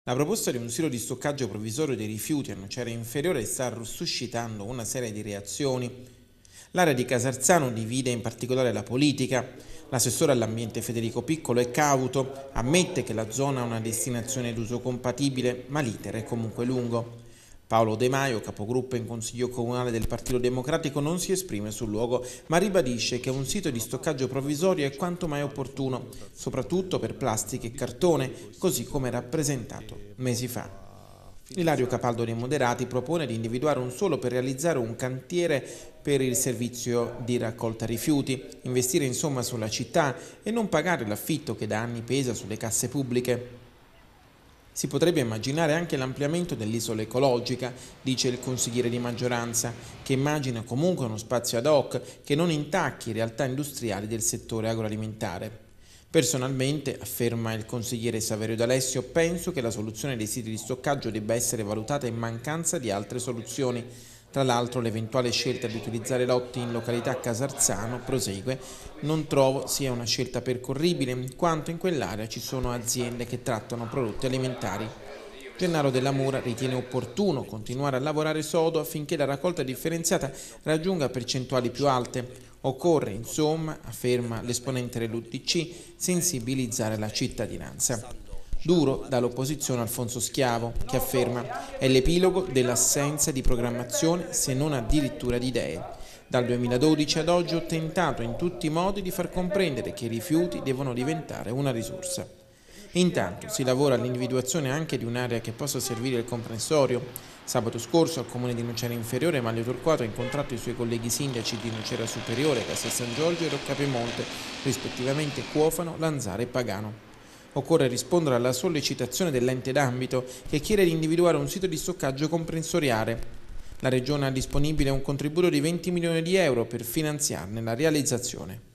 La proposta di un sito di stoccaggio provvisorio dei rifiuti a Nocera Inferiore sta suscitando una serie di reazioni. L'area di Casarzano divide in particolare la politica. L'assessore all'ambiente Federico Piccolo è cauto, ammette che la zona ha una destinazione d'uso compatibile, ma l'iter è comunque lungo. Paolo De Maio, capogruppo in Consiglio Comunale del Partito Democratico, non si esprime sul luogo, ma ribadisce che un sito di stoccaggio provvisorio è quanto mai opportuno, soprattutto per plastica e cartone, così come rappresentato mesi fa. Ilario Capaldo dei Moderati propone di individuare un suolo per realizzare un cantiere per il servizio di raccolta rifiuti, investire insomma sulla città e non pagare l'affitto che da anni pesa sulle casse pubbliche. Si potrebbe immaginare anche l'ampliamento dell'isola ecologica, dice il consigliere di maggioranza, che immagina comunque uno spazio ad hoc che non intacchi realtà industriali del settore agroalimentare. Personalmente, afferma il consigliere Saverio D'Alessio, penso che la soluzione dei siti di stoccaggio debba essere valutata in mancanza di altre soluzioni. Tra l'altro l'eventuale scelta di utilizzare lotti in località Casarzano, prosegue, non trovo sia una scelta percorribile, in quanto in quell'area ci sono aziende che trattano prodotti alimentari. Gennaro Della Mura ritiene opportuno continuare a lavorare sodo affinché la raccolta differenziata raggiunga percentuali più alte. Occorre, insomma, afferma l'esponente dell'UDC, sensibilizzare la cittadinanza. Duro dall'opposizione Alfonso Schiavo, che afferma è l'epilogo dell'assenza di programmazione, se non addirittura di idee. Dal 2012 ad oggi ho tentato in tutti i modi di far comprendere che i rifiuti devono diventare una risorsa. Intanto si lavora all'individuazione anche di un'area che possa servire il comprensorio. Sabato scorso al comune di Nocera Inferiore Manlio Torquato ha incontrato i suoi colleghi sindaci di Nocera Superiore, Castel San Giorgio e Roccapemonte, rispettivamente Cuofano, Lanzara e Pagano. Occorre rispondere alla sollecitazione dell'ente d'ambito che chiede di individuare un sito di stoccaggio comprensoriale. La Regione ha disponibile un contributo di 20 milioni di euro per finanziarne la realizzazione.